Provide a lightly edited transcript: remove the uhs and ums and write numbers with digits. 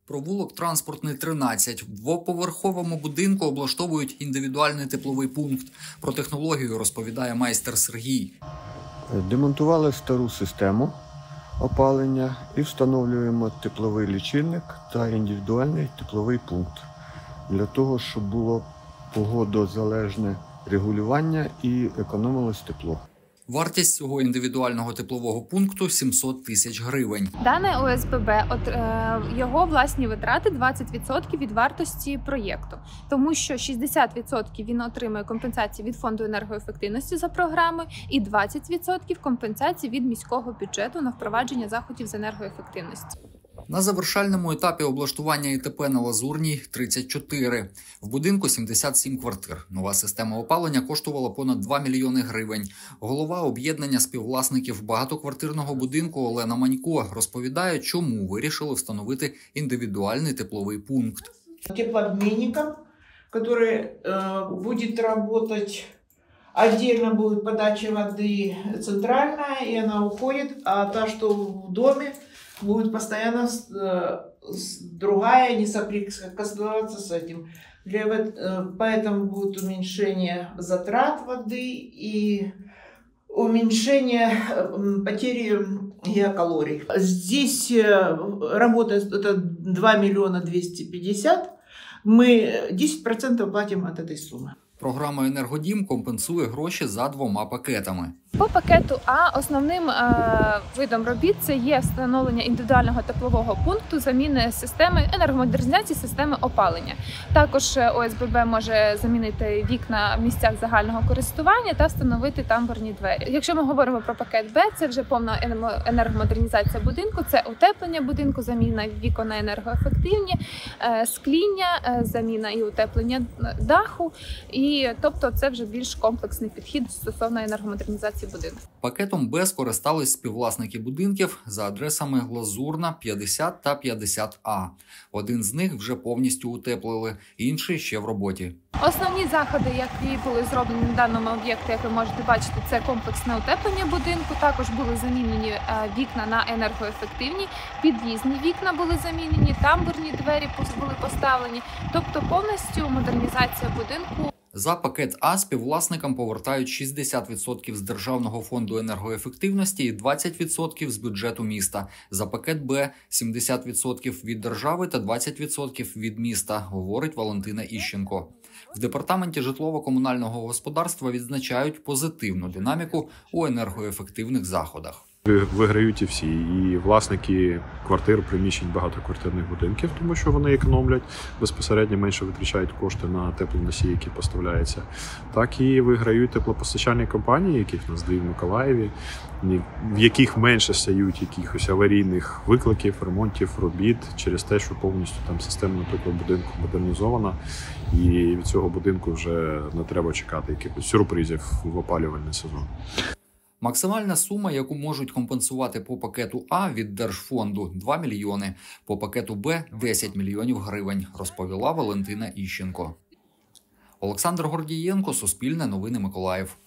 Провулок Транспортний, 13. В двоповерховому будинку облаштовують індивідуальний тепловий пункт. Про технологію розповідає майстер Сергій. Демонтували стару систему опалення і встановлюємо тепловий лічильник та індивідуальний тепловий пункт для того, щоб було погодозалежне регулювання і економилось тепло. Вартість цього індивідуального теплового пункту – 700 тисяч гривень. Дане ОСББ, його власні витрати 20% від вартості проєкту, тому що 60% він отримує компенсації від Фонду енергоефективності за програми і 20% компенсації від міського бюджету на впровадження заходів з енергоефективності. На завершальному етапі облаштування ІТП на Лазурній – 34. В будинку 77 квартир. Нова система опалення коштувала понад 2 мільйони гривень. Голова об'єднання співвласників багатоквартирного будинку Олена Манько розповідає, чому вирішили встановити індивідуальний тепловий пункт. Теплообменником, который будет работать, отдельно будет подача воды центральная, и она уходит, а та, что в доме, будет постоянно другая, не соприкасаться с этим. Поэтому будет уменьшение затрат воды и уменьшение потери геокалорий. Здесь работает это 2 миллиона 250. Мы 10% платим от этой суммы. Програма «Енергодім» компенсує гроші за 2 пакетами. По пакету А основним видом робіт це є встановлення індивідуального теплового пункту, заміни системи енергомодернізації системи опалення. Також ОСББ може замінити вікна в місцях загального користування та встановити тамбурні двері. Якщо ми говоримо про пакет Б, це вже повна енергомодернізація будинку, це утеплення будинку, заміна вікон на енергоефективні, скління, заміна і утеплення даху. Тобто це вже більш комплексний підхід стосовно енергомодернізації будинку. Пакетом Б скористались співвласники будинків за адресами Лазурна, 50 та 50А. Один з них вже повністю утеплили, інший ще в роботі. Основні заходи, які були зроблені на даному об'єкті, як ви можете бачити, це комплексне утеплення будинку. Також були замінені вікна на енергоефективні, під'їзні вікна були замінені, тамбурні двері були поставлені. Тобто повністю модернізація будинку. За пакет А співвласникам повертають 60% з Державного фонду енергоефективності і 20% з бюджету міста. За пакет Б – 70% від держави та 20% від міста, говорить Валентина Іщенко. В Департаменті житлово-комунального господарства відзначають позитивну динаміку у енергоефективних заходах. Виграють і всі, і власники квартир, приміщень багатоквартирних будинків, тому що вони економлять, безпосередньо менше витрачають кошти на теплоносії, які поставляються. Так і виграють теплопостачальні компанії, яких в нас 2 в Миколаєві, в яких менше стають якихось аварійних викликів, ремонтів, робіт, через те, що повністю там система, наприклад, будинку модернізована, і від цього будинку вже не треба чекати якихось сюрпризів в опалювальний сезон. Максимальна сума, яку можуть компенсувати по пакету А від Держфонду – 2 мільйони, по пакету Б – 10 мільйонів гривень, розповіла Валентина Іщенко. Олександр Гордієнко, Суспільне новини, Миколаїв.